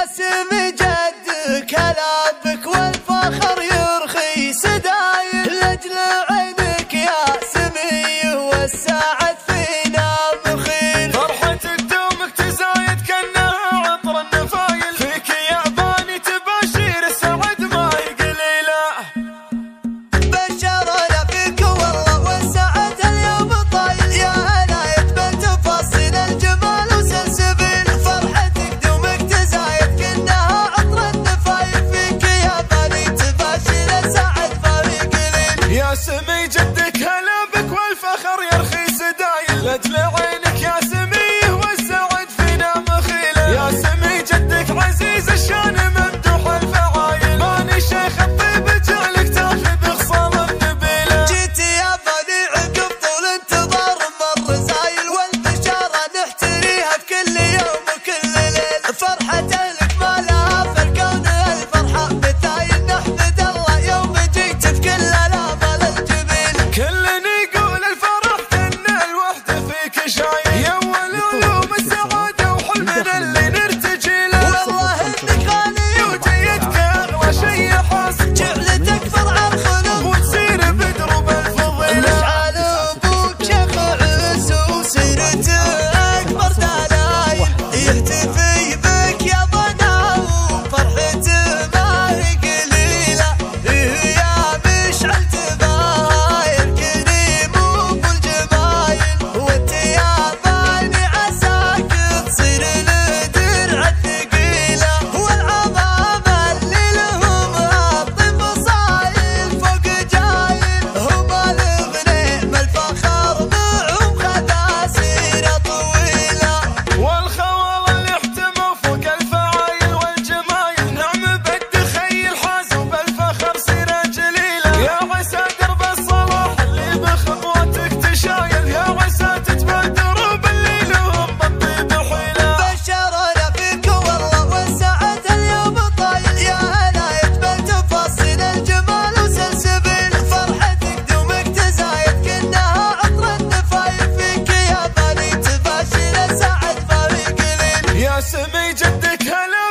سمي جدك هلا بك والفخر يرخي سدايل لاجل عينك يا سمي والسعد فينا مخيل. فرحتك دومك تزايد كأنها عطر النفايل، فيك يا باني تباشير السعد ما هي قليلة. بشرنا فيك والله والسعد اليوم طايل، يا عناية بنت فصل الجمال وسلسبيل. فرحتك دومك تزايد كأنها عطر النفايل، فيك يا باني تباشير السعد ما هي قليل. يا سمي جدك هلا بك والفخر يرخي سدايل لاجل عينك يا سمي والسعد فينا مخيلة. يا سمي جدك عزيز الشان ممدوح الفعايل، ماني شيخ الطيب جعلك تاخذ خصال النبيلة. جيت يا بني عقب طول انتظار مر زايل، والبشارة نحتريها بكل يوم وكل ليل. فرحة لك ما لها في الكون الفرحة مثايل، نحمد الله يوم جيت بكل الآمال الجميل. كلنا يقول الفرح كأن الوحدة فيك شايل، يا اول علوم السعادة وحلمنا اللي نرتجي له. والله انك غالي وجيتك اغلى شي حاس، جعلتك فرع الخلق وتصير بدروب الفضيلة. مشعل ابوك شيخ عز وسيرتك اكبر دلايل، يحتفي بك يا ضنا وفرحته ما هي قليله. يا مشعل تباير كريم وابو الجمايل، وانت يا باني عساك تصير لدرع الثقيله. والعظام اللي لهم الطيب صايل فوق جايل، هم الغنيم الفخر معهم خذاسيره طويله. والخوال اللي احتموا فوق الفعايل والجمايل، نعم بالتخيل حازوا بالفخر سيرة جليلة. يا عسى درب الصلاح اللي بخطوتك تشايل، يا عسى تتبع دروب اللي لهم بالطيب حيلة. بشرنا فيك والله والسعد اليوم طايل، يا عناية بنت فصل الجمال وسلسبيل. فرحتك دومك تزايد كأنها عطر النفايل، فيك يا بني تباشير السعد ما هي قليل. يا سمي جدك هلا